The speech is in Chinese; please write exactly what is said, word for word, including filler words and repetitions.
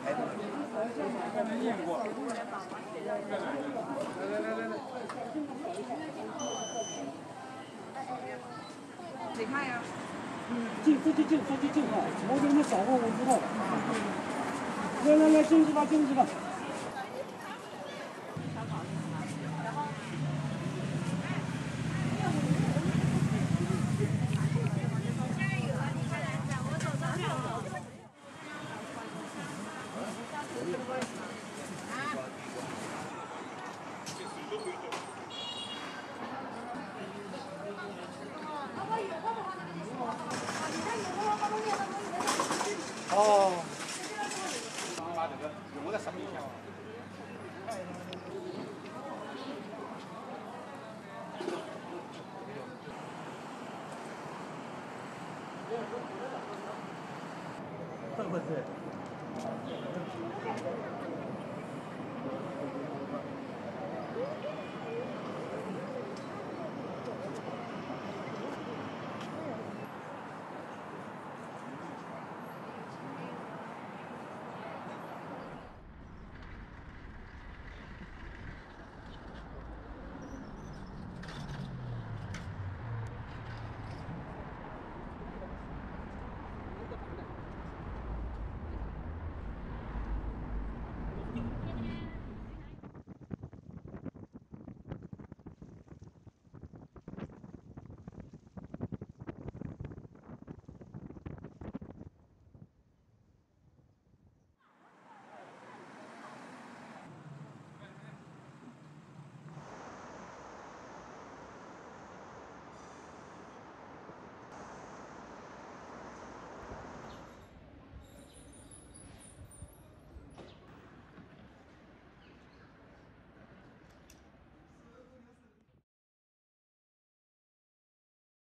没验过。来来来来来。 你看呀。 嗯，进这就进，这就进啊！我给你们扫过，我知道的。来来来，进去吧，进去吧。 哦。把这个用在上面去。 这不是。